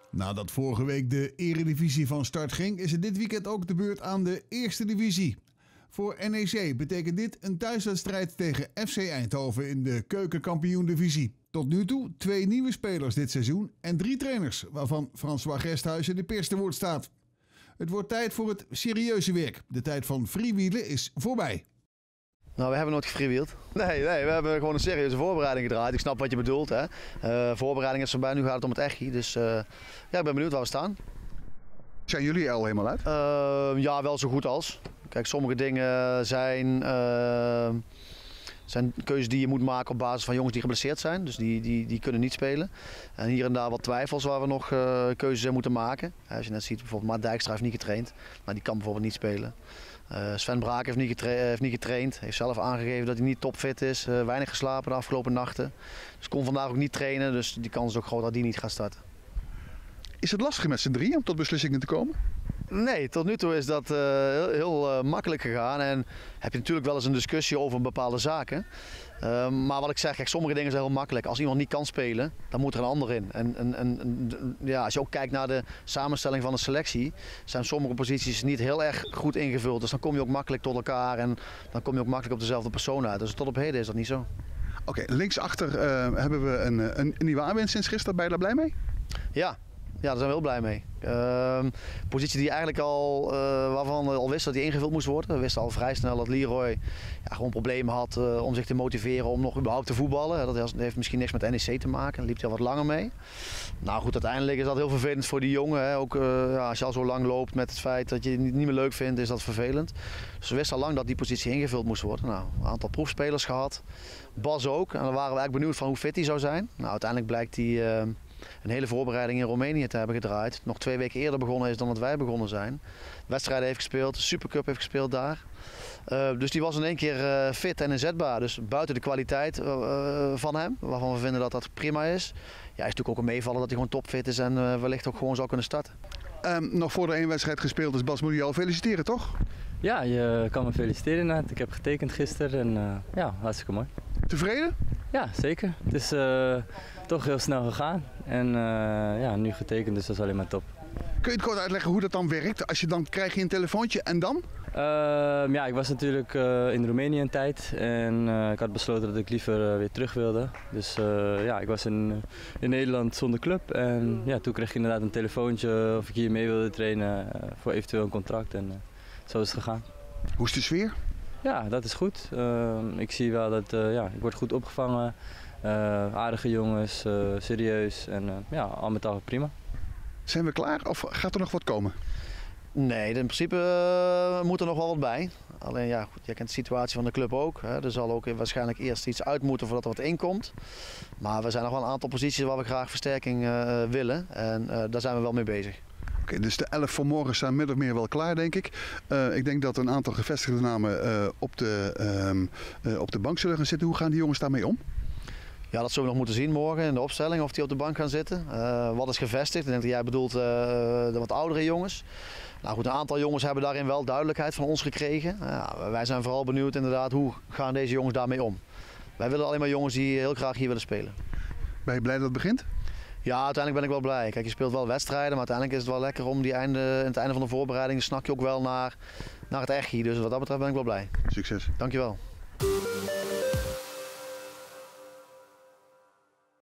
Nadat vorige week de Eredivisie van start ging, is het dit weekend ook de beurt aan de Eerste Divisie. Voor NEC betekent dit een thuiswedstrijd tegen FC Eindhoven in de Keukenkampioen-divisie. Tot nu toe 2 nieuwe spelers dit seizoen en 3 trainers, waarvan François Gersthuizen de eerste woord staat. Het wordt tijd voor het serieuze werk. De tijd van freewheelen is voorbij. Nou, we hebben nooit gefreewheeld. Nee, we hebben gewoon een serieuze voorbereiding gedraaid. Ik snap wat je bedoelt. Hè. Voorbereiding is voorbij, nu gaat het om het echi. Dus ja, ik ben benieuwd waar we staan. Zijn jullie er al helemaal uit? Ja, wel zo goed als. Kijk, sommige dingen zijn keuzes die je moet maken op basis van jongens die geblesseerd zijn. Dus die kunnen niet spelen. En hier en daar wat twijfels waar we nog keuzes in moeten maken. Als je net ziet, bijvoorbeeld Maat Dijkstra heeft niet getraind. Maar die kan bijvoorbeeld niet spelen. Sven Braak heeft niet getraind. Heeft zelf aangegeven dat hij niet topfit is. Weinig geslapen de afgelopen nachten. Dus kon vandaag ook niet trainen. Dus die kans is ook groot dat hij niet gaat starten. Is het lastig met z'n drieën om tot beslissingen te komen? Nee, tot nu toe is dat heel makkelijk gegaan. En heb je natuurlijk wel eens een discussie over bepaalde zaken. Maar wat ik zeg, kijk, sommige dingen zijn heel makkelijk. Als iemand niet kan spelen, dan moet er een ander in. Ja, als je ook kijkt naar de samenstelling van de selectie, zijn sommige posities niet heel erg goed ingevuld. Dus dan kom je ook makkelijk tot elkaar en dan kom je ook makkelijk op dezelfde persoon uit. Dus tot op heden is dat niet zo. Oké, linksachter hebben we een nieuwe aanwinst sinds gisteren. Ben je daar blij mee? Ja. Ja, daar zijn we heel blij mee. Positie die eigenlijk waarvan we al wisten dat die ingevuld moest worden. We wisten al vrij snel dat Leroy gewoon problemen had om zich te motiveren om nog überhaupt te voetballen. Dat heeft misschien niks met NEC te maken. Daar liep hij al wat langer mee. Nou goed, uiteindelijk is dat heel vervelend voor die jongen. Hè. Ook als je al zo lang loopt met het feit dat je het niet meer leuk vindt, is dat vervelend. Dus we wisten al lang dat die positie ingevuld moest worden. Nou, een aantal proefspelers gehad. Bas ook. En dan waren we eigenlijk benieuwd van hoe fit hij zou zijn. Nou, uiteindelijk blijkt hij een hele voorbereiding in Roemenië te hebben gedraaid. Nog 2 weken eerder begonnen is dan dat wij begonnen zijn. Wedstrijden heeft gespeeld, de Supercup heeft gespeeld daar. Dus die was in één keer fit en inzetbaar. Dus buiten de kwaliteit van hem, waarvan we vinden dat dat prima is. Ja, is natuurlijk ook een meevaller dat hij gewoon topfit is en wellicht ook gewoon zou kunnen starten. Nog voor er 1 wedstrijd gespeeld is, Bas, moet je je al feliciteren, toch? Ja, je kan me feliciteren inderdaad. Ik heb getekend gisteren en ja, hartstikke mooi. Tevreden? Ja, zeker. Het is toch heel snel gegaan en ja, nu getekend, dus dat is alleen maar top. Kun je het kort uitleggen hoe dat dan werkt? Als je dan krijg je een telefoontje en dan? Ja, ik was natuurlijk in Roemenië een tijd en ik had besloten dat ik liever weer terug wilde. Dus ja, ik was in Nederland zonder club en ja, toen kreeg ik inderdaad een telefoontje of ik hier mee wilde trainen voor eventueel een contract en zo is het gegaan. Hoe is de sfeer? Ja, dat is goed. Ik zie wel dat ja, ik word goed opgevangen. Aardige jongens, serieus en ja, al met al prima. Zijn we klaar of gaat er nog wat komen? Nee, in principe moet er nog wel wat bij. Alleen ja, goed, jij kent de situatie van de club ook. Hè. Er zal ook waarschijnlijk eerst iets uit moeten voordat er wat inkomt. Maar we zijn nog wel een aantal posities waar we graag versterking willen. En daar zijn we wel mee bezig. Oké, dus de 11 voor morgen staan min of meer wel klaar, denk ik. Ik denk dat een aantal gevestigde namen op de bank zullen gaan zitten. Hoe gaan die jongens daarmee om? Ja, dat zullen we nog moeten zien morgen in de opstelling of die op de bank gaan zitten. Wat is gevestigd? Ik denk dat jij bedoelt de wat oudere jongens. Nou goed, een aantal jongens hebben daarin wel duidelijkheid van ons gekregen. Wij zijn vooral benieuwd inderdaad, hoe gaan deze jongens daarmee om? Wij willen alleen maar jongens die heel graag hier willen spelen. Ben je blij dat het begint? Ja, uiteindelijk ben ik wel blij. Kijk, je speelt wel wedstrijden, maar uiteindelijk is het wel lekker om in het einde van de voorbereiding snak je ook wel naar het echi. Dus wat dat betreft ben ik wel blij. Succes. Dankjewel.